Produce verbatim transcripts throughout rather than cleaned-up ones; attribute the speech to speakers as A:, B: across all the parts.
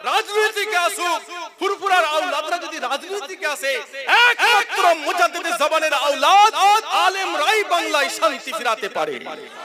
A: রাজনীতিকে আসুক, ফুরফুরার আওলাদরা যদি রাজনীতিকে আসে, একমাত্র মুজাদ্দিদ জামানের আওলাদ আলেমরাই বাংলায় শান্তি ফিরাতে পারে।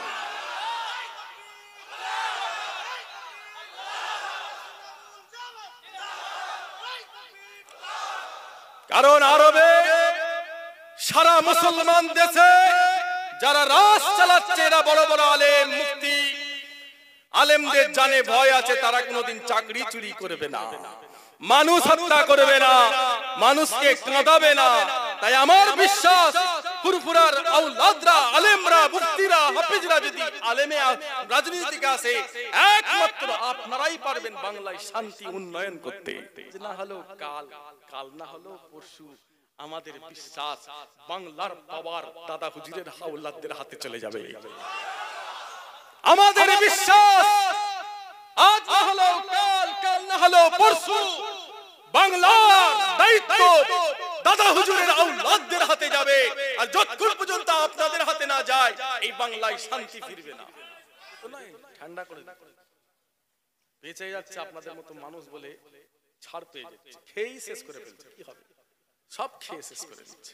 A: কারণ আরবে সারা মুসলমান দেশে যারা রাজ চালাচ্ছে এরা বড় বড় আলেম, মুফতি, আলেমদের জানে ভয় আছে, তারা কোনোদিন চাকরি চুরি করবে না, মানুষ হত্যা করবে না, মানুষকে কাঁদাবে না। তাই আমার বিশ্বাস ফুরফুরার আওলাদরা, আলেমরা, মুফতিরা, হাফেজরা যদি আলেমে রাজনীতিকে আসে, একমাত্র আপনারাই পারবেন বাংলায় শান্তি উন্নয়ন করতে। না হলো কাল, কাল না হলো পরশু। আমাদের বিশ্বাস বাংলার পাওয়ার দাদা হুজুরের আওলাদদের হাতে চলে যাবে। আমাদের বিশ্বাস আজ না হলো কাল, কাল না হলো পরশু বাংলার দায়িত্ব দাদা হুজুরের আওলাদদের হাতে যাবে। আর যতক্ষণ পর্যন্ত আপনাদের হাতে না যায় এই বাংলায় শান্তি ফিরবে না। ঠান্ডা করে বেঁচে যাচ্ছে আপনাদের মতো মানুষ বলে ছাড় পেয়ে যাচ্ছে, খেয়েই শেষ করে ফেলছে। কি হবে? সব খেয়ে শেষ করে দিচ্ছে।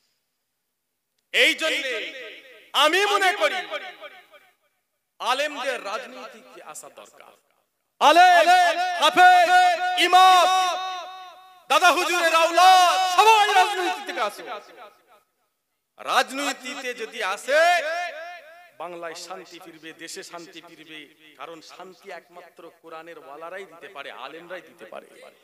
A: এই জন্য আমি মনে করি আলেমদের রাজনীতিতে আসা দরকার। আলেম, হাফেজ, ইমাম, দাদা হুজুরের আওলাদ সবাই রাজনীতিতে আসে। রাজনীতিতে যদি আসে বাংলায় শান্তি ফিরবে, দেশে শান্তি ফিরবে। কারণ শান্তি একমাত্র কোরআনের ওয়ালারাই দিতে পারে, আলেমরাই দিতে পারে।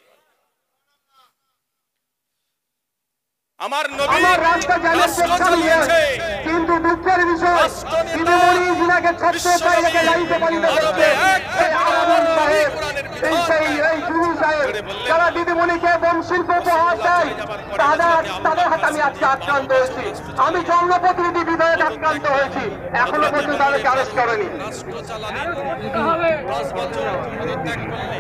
A: আমার নবী রাষ্ট্র চালিয়েছে, কিন্তু দুঃখের বিষয় দিদিমণি জিনাকে ছত্র চাই রেখে লাইতে পারিতে হচ্ছে। এই আরাবন সাহেব, এই সেই এই গুরু সাহেব যারা দিদিমণিকে বংশিল্প উপহার দেয়, তাদের তাদের হাতে আমি আজকে আক্রান্ত হয়েছি। আমি জনপ্রতিনিধি বিধায়ক আক্রান্ত হয়েছি, এখনো পর্যন্ত তাদেরকে অ্যারেস্ট করেনি। রাষ্ট্র চালানো দশ বছর পদত্যাগ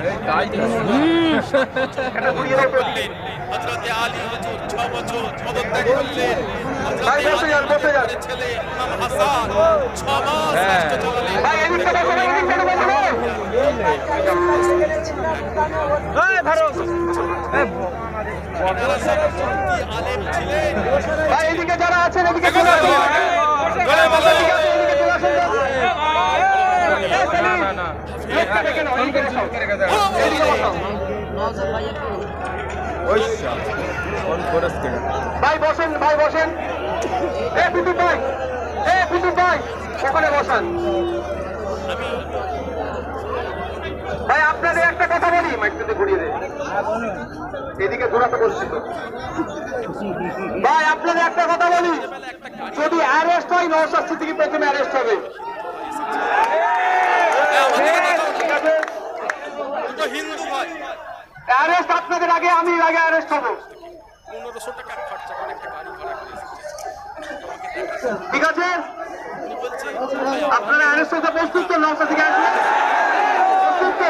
A: করলেন, হযরতে আলী হুজুর ছয় বছর পদত্যাগ করলেন, হযরতে আলী হুজুরের ছেলে ইমাম হাসান ছয় মাস রাষ্ট্র চালালেন। ভাই এদিকে বসুন, এদিকে বসুন। এই ভারত এই আপনারা সব কি আলেম ছিলেন? ভাই এদিকে যারা আছেন এদিকে চলে আসুন, গলে বলে এদিকে চলে আসুন। না না না এদিকে দেখেন, এদিকে বসুন, এদিকে বসুন। নওয়াজ ভাই একটু ওইসা ফোন করেছ কেন? ভাই বসেন, ভাই বসেন। এ পিটু ভাই, এ পিটু ভাই ওখানে বসেন। ভাই আপনাদের একটা কথা বলি, মাইকটাতে ঘুরিয়ে দে, এদিকে ঘোরাতে বলছি তো। ভাই আপনাদের একটা কথা বলি, যদি অ্যারেস্ট হয় নওশাদ সিদ্দিকী প্রথমে অ্যারেস্ট হবে। ঠিক আছে, হিন্দু ভাই অ্যারেস্ট আপনাদের আগে, আমি আগে অ্যারেস্ট হব। পনেরোশো টাকা খরচা করে একটা গাড়ি ভাড়া করে এসেছে। ঠিক আছে, আপনারা অ্যারেস্ট হতে প্রস্তুত তো? নওশাদ থেকে আসবে প্রস্তুত তো?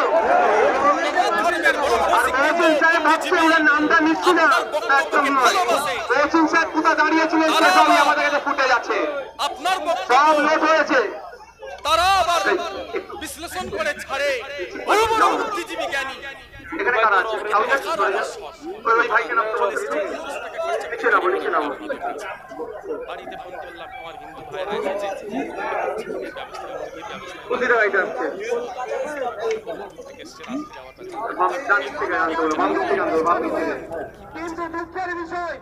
A: আর মহসিন সাহেব ভাবছে ওনার নামটা নিচ্ছি না, একদম নয়। মহসিন সাহেব কোথায় দাঁড়িয়েছিলেন সেসবই আমাদের কাছে ফুটে যাচ্ছে, সব নোট হয়েছে। তারা আবার বিশ্লেষণ করে ছাড়ে বড় বড় বুদ্ধিজীবী জ্ঞানী। এখানে কারা আছে? ওই ভাইকে নাম তো বলতে দিচ্ছি, লিখে নাও, লিখে নাও। বাড়িতে ফোন করলাম, আমার হিন্দু ভাইরা এসেছে, কোথায় রাইট আসছে? কিন্তু দুঃখের বিষয়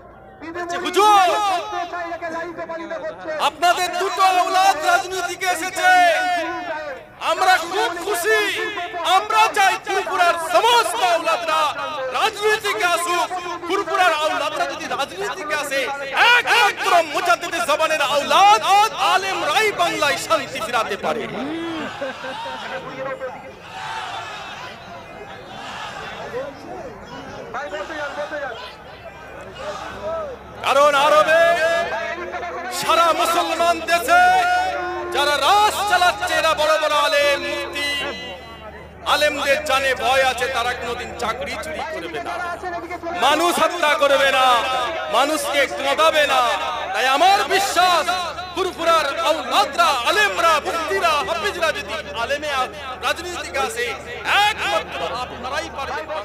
A: আপনাদের দুটো আওলাদ রাজনীতিকে এসেছে, আমরা খুব খুশি। আমরা চাই ফুরফুরার সমস্ত আওলাদরা রাজনীতিকে আসুক। ফুরফুরার আওলাদরা যদি রাজনীতিকে আসে, একমাত্র মুজাদ্দিদ জামানের আওলাদ আলেমরাই বাংলায় শান্তি ফিরাতে পারে। কারণ আরবে সারা মুসলমান দেশে যারা রাজ চালাচ্ছে এরা বড় বড় আলেম, মুফতি, আলেমদের জানে ভয় আছে, তারা কোনোদিন চাকরি চুরি করবে না, মানুষ হত্যা করবে না, মানুষকে কাঁদাবে না। তাই আমার বিশ্বাস ফুরফুরার আওলাদরা, আলেমরা, মুফতিরা, হাফেজরা যদি আলেমে রাজনীতিকে আসে, একমাত্র আপনারাই পারবেন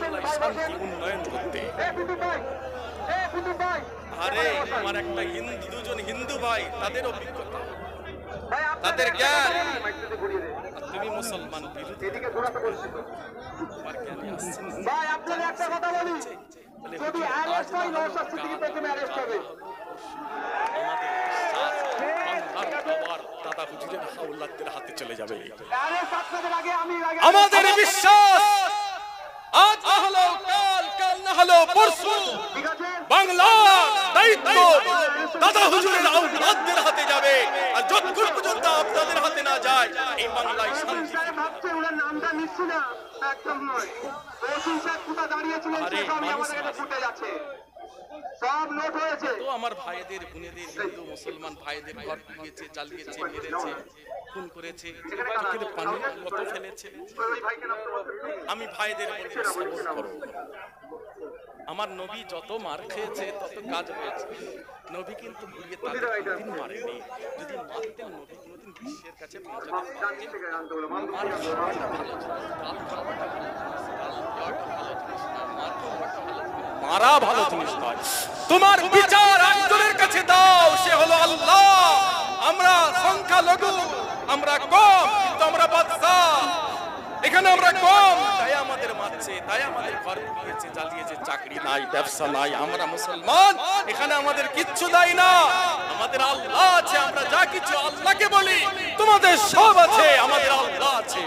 A: আরে আমার একটা হিন্দু, দুজন হিন্দু ভাই, তাদের অভিজ্ঞতা, তাদের জ্ঞান, তুমি মুসলমান বিরোধী, তোমার জ্ঞানে আসছে না।
B: ভাই আপনাদের একটা কথা বলি, যদি অ্যারেস্ট হয় নওশাদ সিদ্দিকী থেকে অ্যারেস্ট হবে।
A: আমাদের বিশ্বাস বাংলার আবার দাদা হুজুরের হাওলাতদের হাতে চলে যাবে।
B: অ্যারেস্ট আপনাদের আগে আমি আগে
A: আমাদের বিশ্বাস আজ না হলো কাল, কাল না হলো পরশু
B: ঠিক আছে
A: বাংলার দায়িত্ব দাদা হুজুরের আওলাদদের হাতে যাবে। আর যতক্ষণ পর্যন্ত আপনাদের হাতে না যায় এই বাংলায় শান্তি।
B: স্যার ভাবছে ওনার নামটা নিচ্ছি না, একদম নয়। ওসি স্যার কোথা দাঁড়িয়েছিলেন
A: আরে
B: সেসবই
A: মানুষ
B: আমাদের কাছে
A: আছে।
B: ফুটে যাচ্ছে, সব নোট হয়েছে।
A: তো আমার ভাইদের বোনেদের হিন্দু মুসলমান ভাইদের ঘর পুড়িয়েছে, জ্বালিয়েছে, মেরেছে, খুন করেছে, চোখের পানি কত ফেলেছে।
B: ওই ভাইকে নাম তো বলতে হবে।
A: আমি ভাইদের বলি সবর করো। আমার নবী যত মার খেয়েছে তত কাজ হয়েছে। নবী কিন্তু ঘুরিয়ে তাদের কোনদিন মারেনি। যদি মারতেন নবী কোনদিন বিশ্বের কাছে পৌঁছাতে
B: জান নিচে গিয়ে আনতে বলো, মামদুদ
A: মার
B: করে আনতে বলো।
A: খাওয়াটা ভালো জিনিস, গাল খাওয়াটা ভালো জিনিস, গাল দেওয়াটা ভালো জিনিস না, মার খাওয়াটা ভালো জিনিস, মারা ভালো জিনিস নয়। তোমার বিচার একজনের কাছে দাও, সে হলো আল্লাহ। আমরা সংখ্যালঘু, আমরা কম, কিন্তু আমরা বাদশাহ। এখানে আমরা কম, তাই আমাদের মারছে, তাই আমাদের ঘর পুড়িয়েছে, জ্বালিয়েছে, চাকরি নাই, ব্যবসা নাই। আমরা মুসলমান, এখানে আমাদের কিচ্ছু দেয় না। আমাদের আল্লাহ আছে, আমরা যা কিছু আল্লাহকে বলি। তোমাদের সব আছে, আমাদের আল্লাহ আছে।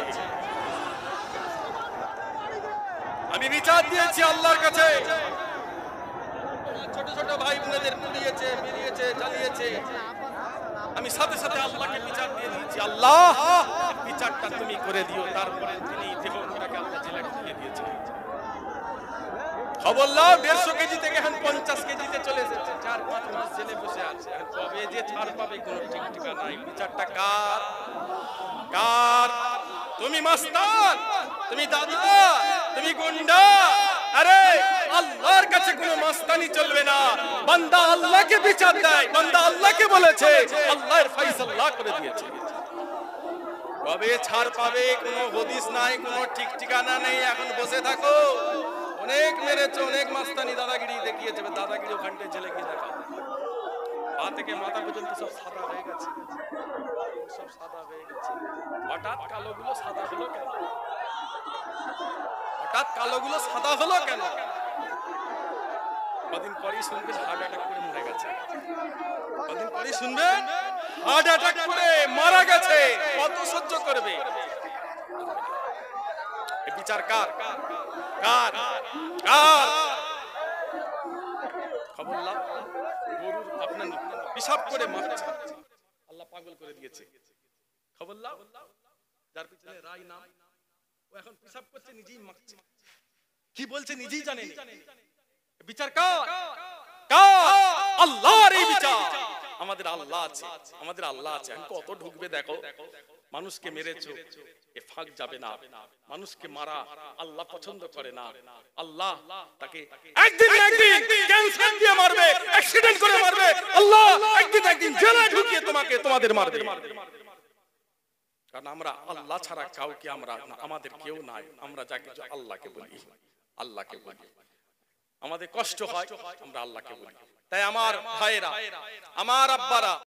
A: আমি বিচার দিয়েছি আল্লাহর কাছে। ছোট ছোট ভাই বোনেদের পুড়িয়েছে, মেরিয়েছে, জ্বালিয়েছে, আমি সাথে সাথে আল্লাহকে বিচার দিয়ে দিয়েছি। আল্লাহ বিচারটা তুমি করে দিও। তারপরে তিনি দেহটাকে আল্লাহ জেলে ঢুকিয়ে দিয়েছে। খবর লাও, দেড়শো কেজি থেকে এখন পঞ্চাশ কেজিতে চলে এসেছে। চার পাঁচ মাস জেলে বসে আছে। এখন কবে যে ছাড় পাবে কোনো ঠিক ঠিকানা নাই। বিচারটা কার? কার? তুমি মাস্তান, তুমি দাদা, তুমি গুন্ডা। আরে আল্লাহর কাছে কোনো মাস্তানি চলবে না। বান্দা আল্লাহকে বিচার দেয়, বান্দা আল্লাহকে বলেছে, আল্লাহর ফয়সালা করে দিয়েছে। কবে ছাড় পাবে কোনো হদিস নাই, কোনো ঠিক ঠিকানা নেই। এখন বসে থাকো। অনেক মেরেছে, অনেক মাস্তানি দাদাগিরি দেখিয়েছে। দাদাগিরি ওখানটায় জেলে গিয়ে দেখা, পা থেকে মাথা পর্যন্ত সব সাদা হয়ে গেছে, সব সাদা হয়ে গেছে। হঠাৎ কালোগুলো সাদা হলো কেন? হঠাৎ কালোগুলো সাদা হলো কেন? কদিন পরেই শুনবেন হার্ট অ্যাটাক করে মরে গেছে। কদিন পরেই শুনবেন হার্ট অ্যাটাক করে মারা গেছে। কত সহ্য করবে? এই বিচার কার? কার? কার? খবর লাও, গরুর আপনার পিশাব করে মারছে, আল্লাহ পাগল করে দিয়েছে। খবর লাও, যার পিছনে রায় নাম, ও এখন পিশাব করছে, নিজেই মারছে। কি বলছে নিজেই জানে না। বিচার কার? কার? আল্লাহর এই বিচার। আমাদের আল্লাহ আছে, আমাদের আল্লাহ আছে। কত ঢুকবে দেখো। মানুষকে মেরেছো, এ ফাঁক যাবে না। মানুষকে মারা আল্লাহ পছন্দ করে না। আল্লাহ তাকে একদিন একদিন ক্যান্সার দিয়ে মারবে, অ্যাক্সিডেন্ট করে মারবে। আল্লাহ একদিন একদিন জেলে ঢুকিয়ে তোমাকে তোমাদের মারবে। কারণ আমরা আল্লাহ ছাড়া কাউকে আমরা, আমাদের কেউ নাই। আমরা যা কিছু আল্লাহকে বলি, আল্লাহকে বলি। আমাদের কষ্ট হয়, আমরা আল্লাহকে বলি। তাই আমার ভাইয়েরা, আমার আব্বারা,